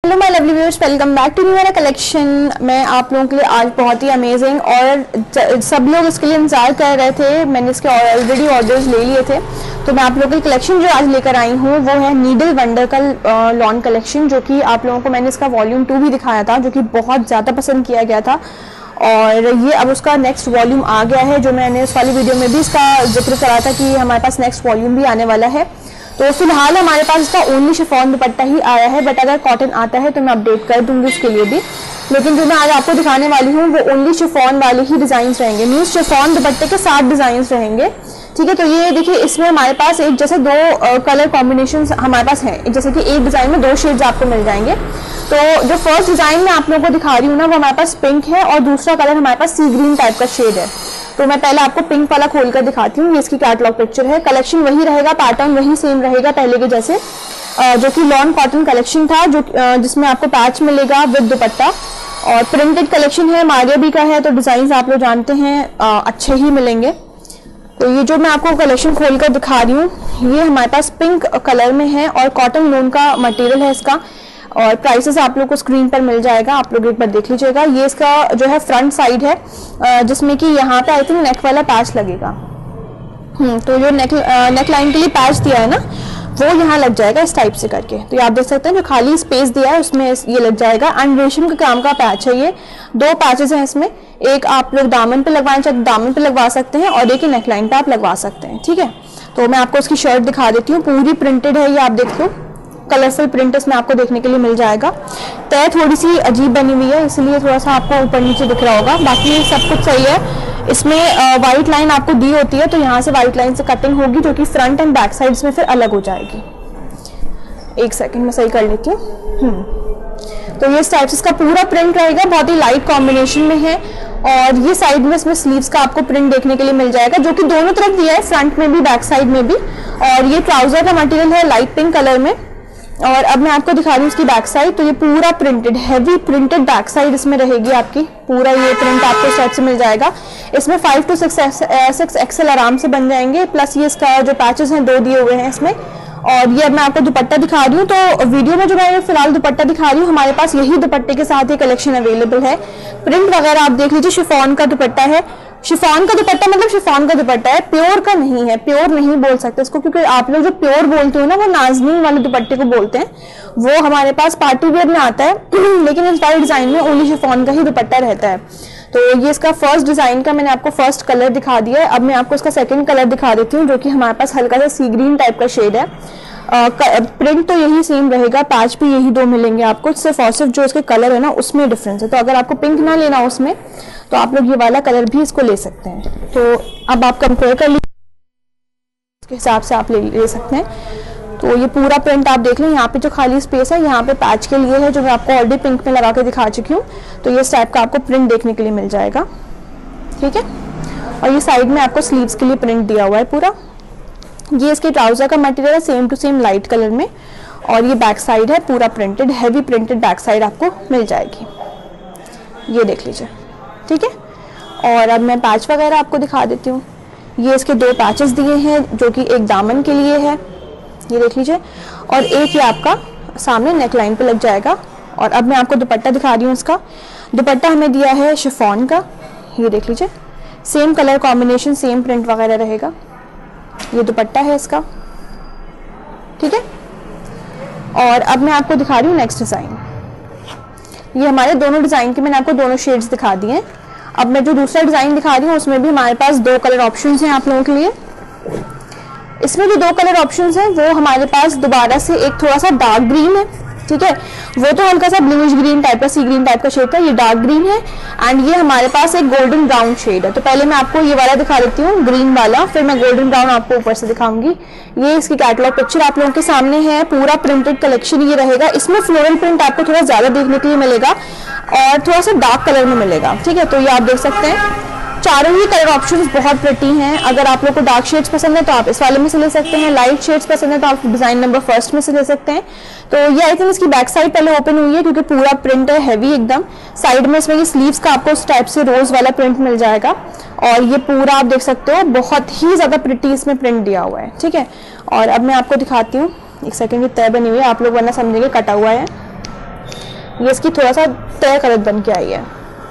Hello my lovely viewers, welcome back to new वाला collection. मैं आप लोगों के लिए आज बहुत ही अमेजिंग और सब लोग इसके लिए इंतजार कर रहे थे। मैंने इसके ऑलरेडी ऑर्डर्स ले लिए थे, तो मैं आप लोगों की कलेक्शन जो आज लेकर आई हूँ वो है नीडल वंडर का लॉन कलेक्शन, जो कि आप लोगों को मैंने इसका वॉल्यूम 2 भी दिखाया था, जो कि बहुत ज़्यादा पसंद किया गया था। और ये अब उसका नेक्स्ट वॉल्यूम आ गया है, जो मैंने उस वाली वीडियो में भी इसका जिक्र करा था कि हमारे पास नेक्स्ट वॉल्यूम भी आने वाला है। तो फिलहाल हमारे पास इसका ओनली शिफॉन दुपट्टा ही आया है, बट अगर कॉटन आता है तो मैं अपडेट कर दूंगी उसके लिए भी। लेकिन जो मैं आज आपको दिखाने वाली हूँ वो ओनली शिफॉन वाले ही डिजाइन रहेंगे, मीन्स शिफॉन दुपट्टे के 7 डिजाइन रहेंगे। ठीक है, तो ये देखिए, इसमें हमारे पास एक जैसे 2 कलर कॉम्बिनेशन हमारे पास हैं, जैसे कि एक डिजाइन में 2 शेड्स आपको मिल जाएंगे। तो जो फर्स्ट डिजाइन मैं आप लोगों को दिखा रही हूँ ना, वो हमारे पास पिंक है और दूसरा कलर हमारे पास सी ग्रीन टाइप का शेड है। तो मैं पहले आपको पिंक वाला खोलकर दिखाती हूँ। ये इसकी कैटलॉग पिक्चर है। कलेक्शन वही रहेगा, पैटर्न वही सेम रहेगा पहले के जैसे, जो कि लॉन कॉटन कलेक्शन था, जो जिसमें आपको पैच मिलेगा विद दुपट्टा। और प्रिंटेड कलेक्शन है, मारिया बी का है, तो डिजाइन आप लोग जानते हैं अच्छे ही मिलेंगे। तो ये जो मैं आपको कलेक्शन खोलकर दिखा रही हूँ, ये हमारे पास पिंक कलर में है और कॉटन लून का मटेरियल है इसका। और प्राइसेस आप लोग को स्क्रीन पर मिल जाएगा, आप लोग एक बार देख लीजिएगा। ये इसका जो है फ्रंट साइड है, जिसमें कि यहाँ पे आई थिंक नेक वाला पैच लगेगा। तो जो नेक लाइन के लिए पैच दिया है ना, वो यहाँ लग जाएगा इस टाइप से करके। तो ये आप देख सकते हैं, जो खाली स्पेस दिया है उसमें ये लग जाएगा। एंड रेशम के काम का पैच है ये। 2 पैचेस हैं इसमें, एक आप लोग दामन पे लगवाना चाहते दामन पे लगवा सकते हैं और एक ही नेक लाइन पे आप लगवा सकते हैं। ठीक है, तो मैं आपको इसकी शर्ट दिखा देती हूँ। पूरी प्रिंटेड है ये, आप देख लो, कलरफुल प्रिंट इसमें आपको देखने के लिए मिल जाएगा। तय थोड़ी सी अजीब बनी हुई है, इसलिए थोड़ा सा आपको ऊपर नीचे दिख रहा होगा, बाकी सब कुछ सही है। इसमें वाइट लाइन आपको दी होती है, तो यहाँ से वाइट लाइन से कटिंग होगी, जो कि फ्रंट एंड बैक साइड्स में फिर अलग हो जाएगी। एक सेकंड में सही कर लेती हूँ। तो ये टाइप से इसका पूरा प्रिंट रहेगा, बहुत ही लाइट कॉम्बिनेशन में है। और ये साइड में इसमें स्लीव्स का आपको प्रिंट देखने के लिए मिल जाएगा, जो कि दोनों तरफ दिया है, फ्रंट में भी बैक साइड में भी। और ये ट्राउजर का मटेरियल है लाइट पिंक कलर में। और अब मैं आपको दिखा रही हूँ इसकी बैक साइड। तो ये पूरा printed, heavy printed back side इसमें रहेगी आपकी। पूरा ये प्रिंट आपको सेट से मिल जाएगा। इसमें 5 to 6 एक्सेल आराम से बन जाएंगे। प्लस ये इसका जो पैचेस हैं 2 दिए हुए हैं इसमें। और ये अब मैं आपको दुपट्टा दिखा रही हूँ। तो वीडियो में जो मैं फिलहाल दुपट्टा दिखा रही हूँ, हमारे पास यही दुपट्टे के साथ ये कलेक्शन अवेलेबल है। प्रिंट वगैरह आप देख लीजिए, शिफॉन का दुपट्टा है। शिफॉन का दुपट्टा मतलब शिफॉन का दुपट्टा है, प्योर का नहीं है। प्योर नहीं बोल सकते इसको, क्योंकि आप लोग जो प्योर बोलते हो ना, वो नाजनीन वाले दुपट्टे को बोलते हैं। वो हमारे पास पार्टी वेयर में आता है, लेकिन इस वाले डिजाइन में ओनली शिफॉन का ही दुपट्टा रहता है। तो ये इसका फर्स्ट डिजाइन का मैंने आपको फर्स्ट कलर दिखा दिया है। अब मैं आपको इसका सेकंड कलर दिखा देती हूँ, जो कि हमारे पास हल्का सा सी ग्रीन टाइप का शेड है। प्रिंट तो यही सेम रहेगा, पैच भी यही 2 मिलेंगे आपको, सिर्फ और सिर्फ जो इसके कलर है ना उसमें डिफरेंस है। तो अगर आपको पिंक ना लेना उसमें, तो आप लोग ये वाला कलर भी इसको ले सकते हैं। तो अब आप कंपेयर कर लीजिए, उसके हिसाब से आप ले सकते हैं। तो ये पूरा प्रिंट आप देख लें। यहाँ पे जो खाली स्पेस है यहाँ पे पैच के लिए है, जो मैं आपको ऑलरेडी पिंक में लगा के दिखा चुकी हूँ। तो ये इस टाइप का आपको प्रिंट देखने के लिए मिल जाएगा। ठीक है, और ये साइड में आपको स्लीव्स के लिए प्रिंट दिया हुआ है पूरा। ये इसके ट्राउजर का मटेरियल है, same to same light colour में। और ये बैक साइड है, पूरा printed, heavy printed back side आपको मिल जाएगी। ये देख लीजिए। ठीक है, और अब मैं पैच वगैरह आपको दिखा देती हूँ। ये इसके 2 पैचेस दिए हैं, जो कि एक दामन के लिए है, ये देख लीजिए, और एक ये आपका सामने नेक लाइन पे लग जाएगा। और अब मैं आपको दुपट्टा दिखा रही हूँ। इसका दुपट्टा हमें दिया है शिफॉन का, ये देख लीजिए, same colour combination, same print वगैरह रहेगा। ये दुपट्टा है इसका। ठीक है, और अब मैं आपको दिखा रही हूँ नेक्स्ट डिजाइन। ये हमारे दोनों डिजाइन के मैंने आपको दोनों शेड्स दिखा दिए हैं। अब मैं जो दूसरा डिजाइन दिखा रही हूँ, उसमें भी हमारे पास 2 कलर ऑप्शंस हैं आप लोगों के लिए। इसमें जो 2 कलर ऑप्शंस हैं वो हमारे पास दोबारा से एक थोड़ा सा डार्क ग्रीन है। ठीक है, वो तो हल्का सा ब्लूइश ग्रीन टाइप का, सी ग्रीन टाइप का शेड था, ये डार्क ग्रीन है। एंड ये हमारे पास एक गोल्डन ब्राउन शेड है। तो पहले मैं आपको ये वाला दिखा देती हूँ, ग्रीन वाला, फिर मैं गोल्डन ब्राउन आपको ऊपर से दिखाऊंगी। ये इसकी कैटलॉग पिक्चर आप लोगों के सामने है। पूरा प्रिंटेड कलेक्शन ये रहेगा। इसमें फ्लोरल प्रिंट आपको थोड़ा ज्यादा देखने के लिए मिलेगा और थोड़ा सा डार्क कलर में मिलेगा। ठीक है, तो ये आप देख सकते हैं, चारों ही कलर ऑप्शंस बहुत प्रिटी हैं। अगर आप लोग को डार्क शेड्स पसंद है तो आप इस वाले में से ले सकते हैं, लाइट शेड्स पसंद है तो आप डिजाइन नंबर 1 में से ले सकते हैं। तो ये आई थिंक इसकी बैक साइड पहले ओपन हुई है, क्योंकि पूरा प्रिंट है हैवी एकदम। साइड में इसमें ये स्लीव्स का आपको इस टाइप से रोज वाला प्रिंट मिल जाएगा। और ये पूरा आप देख सकते हो, बहुत ही ज्यादा प्रिटी इसमें प्रिंट दिया हुआ है। ठीक है, और अब मैं आपको दिखाती हूँ, एक सेकेंड, की तय बनी हुई है, आप लोग वरना समझेंगे कटा हुआ है। ये इसकी थोड़ा सा तय कलर बन के आई है।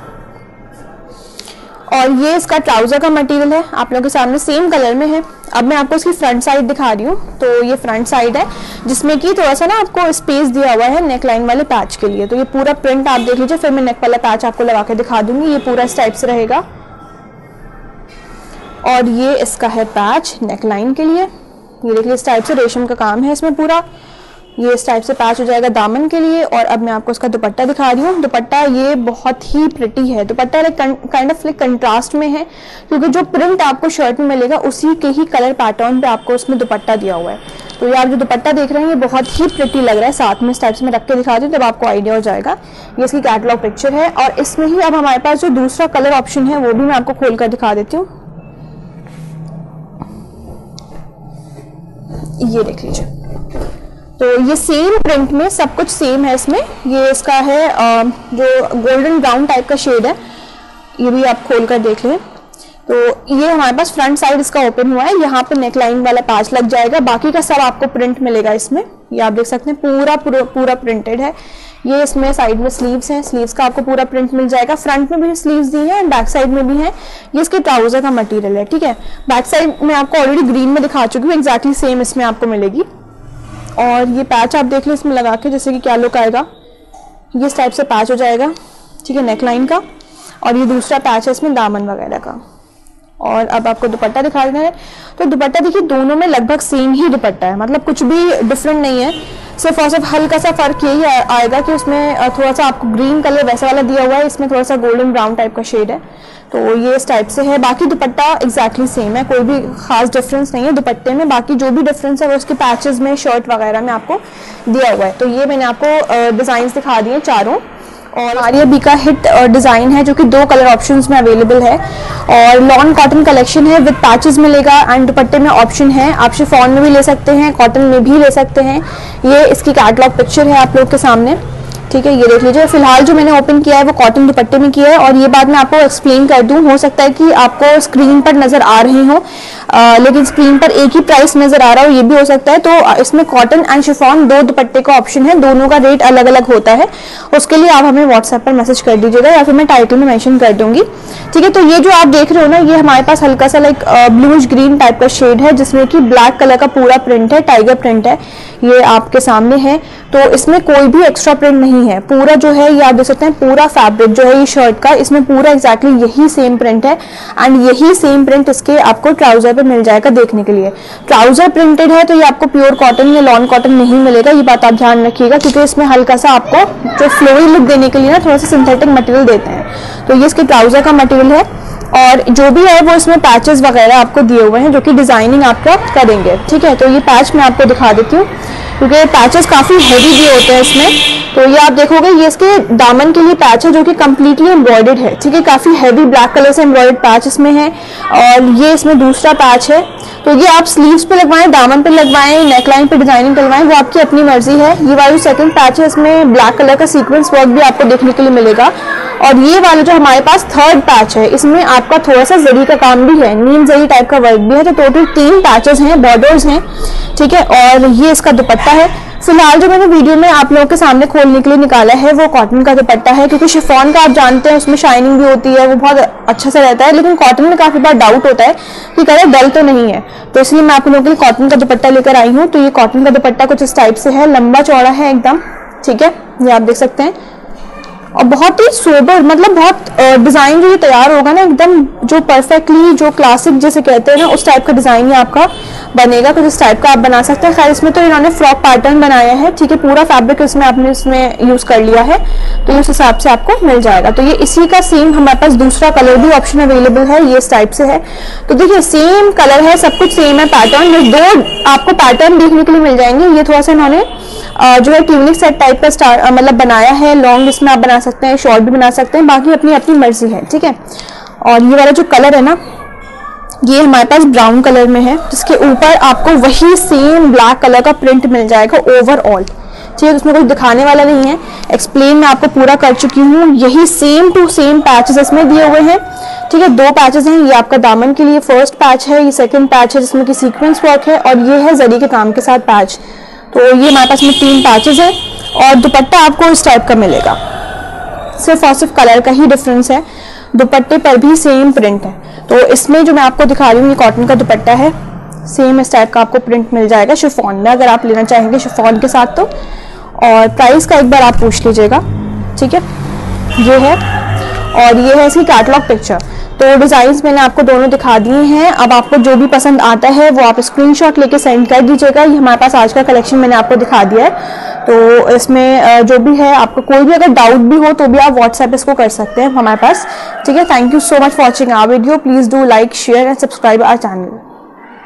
और ये इसका ट्राउजर का मटेरियल है, आप लोगों के सामने सेम कलर में है। अब मैं आपको इसकी फ्रंट साइड दिखा रही हूँ। तो ये फ्रंट साइड है जिसमें कि थोड़ा सा ना आपको स्पेस दिया हुआ है नेक लाइन वाले पैच के लिए। तो ये पूरा प्रिंट आप देख लीजिए, फिर मैं नेक वाला पैच आपको लगा के दिखा दूंगी। ये पूरा इस टाइप से रहेगा। और ये इसका है पैच नेक लाइन के लिए, ये देखिए इस टाइप से रेशम का काम है इसमें पूरा। ये इस टाइप से पैच हो जाएगा दामन के लिए। और अब मैं आपको इसका दुपट्टा दिखा रही हूँ। दुपट्टा ये बहुत ही प्रिटी है। दुपट्टा काइंड ऑफ लाइक कंट्रास्ट में है, क्योंकि जो प्रिंट आपको शर्ट में मिलेगा उसी के ही कलर पैटर्न पे आपको उसमें दुपट्टा दिया हुआ है। तो ये आप जो दुपट्टा देख रहे हैं ये बहुत ही प्रिटी लग रहा है। साथ में इस टाइप से मैं रख के दिखा दूँ तब आपको आइडिया हो जाएगा। ये इसकी कैटलॉग पिक्चर है। और इसमें ही अब हमारे पास जो दूसरा कलर ऑप्शन है वो भी मैं आपको खोल कर दिखा देती हूँ। ये देख लीजिए, तो ये सेम प्रिंट में सब कुछ सेम है इसमें। ये इसका है जो गोल्डन ब्राउन टाइप का शेड है, ये भी आप खोल कर देख लें। तो ये हमारे पास फ्रंट साइड इसका ओपन हुआ है, यहाँ पे नेक लाइन वाला पैच लग जाएगा। बाकी का सब आपको प्रिंट मिलेगा इसमें। ये आप देख सकते हैं पूरा प्रिंटेड है। ये इसमें साइड में स्लीव्स हैं, स्लीव्स का आपको पूरा प्रिंट मिल जाएगा। फ्रंट में भी स्लीव्स दी है, बैक साइड में भी है। ये इसके ट्राउजर का मटेरियल है, ठीक है। बैक साइड में आपको ऑलरेडी ग्रीन में दिखा चुकी हूँ, एग्जैक्टली सेम इसमें आपको मिलेगी। और ये पैच आप देख लो इसमें लगा के, जैसे कि क्या लुक आएगा। ये इस टाइप से पैच हो जाएगा, ठीक है, नेक लाइन का। और ये दूसरा पैच है इसमें दामन वगैरह का। और अब आपको दुपट्टा दिखा देना है। तो दुपट्टा देखिए दोनों में लगभग सेम ही दुपट्टा है, मतलब कुछ भी डिफरेंट नहीं है। सिर्फ और सिर्फ हल्का सा फर्क यही आएगा कि उसमें थोड़ा सा आपको ग्रीन कलर वैसा वाला दिया हुआ है, इसमें थोड़ा सा गोल्डन ब्राउन टाइप का शेड है। तो ये इस टाइप से है। बाकी दुपट्टा एग्जैक्टली सेम है, कोई भी खास डिफरेंस नहीं है दुपट्टे में। बाकी जो भी डिफरेंस है वो उसके पैचेस में, शर्ट वगैरह में आपको दिया हुआ है। तो ये मैंने आपको डिजाइन दिखा दिए चारों। और आर्या बी का हिट डिज़ाइन है जो कि 2 कलर ऑप्शंस में अवेलेबल है। और लॉन कॉटन कलेक्शन है विद पैचेस मिलेगा एंड दुपट्टे में ऑप्शन है, आप शिफॉन में भी ले सकते हैं, कॉटन में भी ले सकते हैं। ये इसकी कैटलॉग पिक्चर है आप लोग के सामने, ठीक है। ये देख लीजिए, फिलहाल जो मैंने ओपन किया है वो कॉटन दुपट्टे में किया है। और ये बात मैं आपको एक्सप्लेन कर दूं, हो सकता है कि आपको स्क्रीन पर नजर आ रही हो लेकिन स्क्रीन पर एक ही प्राइस नजर आ रहा हो, ये भी हो सकता है। तो इसमें कॉटन एंड शिफॉन 2 दुपट्टे का ऑप्शन है, दोनों का रेट अलग अलग होता है। उसके लिए आप हमें व्हाट्सएप पर मैसेज कर दीजिएगा या फिर मैं टाइटल में मेंशन कर दूंगी, ठीक है। तो ये जो आप देख रहे हो ना, ये हमारे पास हल्का सा लाइक ब्लूइश ग्रीन टाइप का शेड है जिसमें कि ब्लैक कलर का पूरा प्रिंट है, टाइगर प्रिंट है, ये आपके सामने है। तो इसमें कोई भी एक्स्ट्रा प्रिंट नहीं है, पूरा जो है ये आप देख सकते हैं, पूरा फैब्रिक जो है ये शर्ट का, इसमें पूरा एग्जैक्टली यही सेम प्रिंट है। एंड यही सेम प्रिंट इसके आपको ट्राउजर पे मिल जाएगा देखने के लिए। ट्राउजर प्रिंटेड है तो ये आपको प्योर कॉटन या लॉन कॉटन नहीं मिलेगा, ये बात आप ध्यान रखिएगा, क्योंकि इसमें हल्का सा आपको जो फ्लोई लुक देने के लिए ना थोड़ा सा सिंथेटिक मटेरियल देते हैं। तो ये इसके ट्राउजर का मटेरियल है। और जो भी है वो इसमें पैचेस वगैरह आपको दिए हुए हैं जो कि डिजाइनिंग आपका करेंगे, ठीक है। तो ये पैच मैं आपको दिखा देती हूँ क्योंकि पैचेस काफी हैवी भी होते हैं इसमें। तो ये आप देखोगे ये इसके दामन के लिए पैच है जो कि कम्प्लीटली एम्ब्रॉयडर्ड है, ठीक है। काफी हैवी ब्लैक कलर से एम्ब्रॉयडर्ड पैच इसमें है। और ये इसमें दूसरा पैच है। तो ये आप स्लीव्स पे लगवाएं, दामन पे लगवाएं, नेकलाइन पे डिजाइनिंग करवाएं, वो आपकी अपनी मर्जी है। ये वाली सेकंड पैच है, इसमें ब्लैक कलर का सीक्वेंस वर्क भी आपको देखने के लिए मिलेगा। और ये वाला जो हमारे पास थर्ड पैच है, इसमें आपका थोड़ा सा जरी का काम भी है, नीम जरी टाइप का वर्क भी है। तो टोटल 3 पैचेस हैं, बॉर्डर्स हैं, ठीक है। और ये इसका दुपट्टा है। फिलहाल जो मैंने वीडियो में आप लोगों के सामने खोलने के लिए निकाला है वो कॉटन का दुपट्टा है, क्योंकि शिफॉन का आप जानते हैं उसमें शाइनिंग भी होती है, वो बहुत अच्छा से रहता है। लेकिन कॉटन में काफी बार डाउट होता है कि कलर डल तो नहीं है, तो इसलिए मैं आप लोगों के लिए कॉटन का दुपट्टा लेकर आई हूँ। तो ये कॉटन का दुपट्टा कुछ इस टाइप से है, लंबा चौड़ा है एकदम, ठीक है। ये आप देख सकते हैं। और बहुत ही सोबर, मतलब बहुत डिजाइन जो ये तैयार होगा ना एकदम जो परफेक्टली, जो क्लासिक जैसे कहते हैं ना, उस टाइप का डिजाइन ये आपका बनेगा। कुछ इस टाइप का आप बना सकते हैं। खैर इसमें तो इन्होंने फ्रॉक पैटर्न बनाया है, ठीक है। पूरा फैब्रिक इसमें आपने इसमें यूज कर लिया है, तो उस हिसाब से आपको मिल जाएगा। तो ये इसी का सेम हमारे पास दूसरा कलर भी ऑप्शन अवेलेबल है, ये इस टाइप से है। तो देखिए सेम कलर है, सब कुछ सेम है, पैटर्न 2 आपको पैटर्न देखने के लिए मिल जाएंगे। ये थोड़ा सा इन्होंने जो है ट्यूनिक सेट टाइप का मतलब बनाया है, लॉन्ग इसमें आप बना सकते हैं, शॉर्ट भी बना सकते हैं, बाकी अपनी अपनी मर्जी है, ठीक है। और ये वाला जो कलर है ना, ये हमारे पास ब्राउन कलर में है, जिसके ऊपर आपको वही सेम ब्लैक कलर का प्रिंट मिल जाएगा ओवरऑल, ठीक है। उसमें कुछ दिखाने वाला नहीं है, एक्सप्लेन मैं आपको पूरा कर चुकी हूँ। यही सेम टू सेम पैचेस इसमें दिए हुए हैं, ठीक है। 2 पैचेस हैं, ये आपका दामन के लिए फर्स्ट पैच है, ये सेकंड पैच है जिसमें कि सीक्वेंस वर्क है, और ये है जरी के काम के साथ पैच। तो ये हमारे पास में 3 पैचेस है। और दुपट्टा आपको इस टाइप का मिलेगा, सिर्फ और सिर्फ कलर का ही डिफरेंस है, दुपट्टे पर भी सेम प्रिंट है। तो इसमें जो मैं आपको दिखा रही हूँ ये कॉटन का दुपट्टा है, सेम इस टाइप का आपको प्रिंट मिल जाएगा शिफॉन में, अगर आप लेना चाहेंगे शिफॉन के साथ तो। और प्राइस का एक बार आप पूछ लीजिएगा, ठीक है। ये है, और ये है इसकी कैटलॉग पिक्चर। तो डिज़ाइंस मैंने आपको दोनों दिखा दिए हैं। अब आपको जो भी पसंद आता है वो आप स्क्रीनशॉट लेके सेंड कर दीजिएगा। ये हमारे पास आज का कलेक्शन मैंने आपको दिखा दिया है। तो इसमें जो भी है, आपको कोई भी अगर डाउट भी हो तो भी आप व्हाट्सएप इसको कर सकते हैं हमारे पास, ठीक है। Thank you so much for watching our video. Please do like, share and subscribe our channel.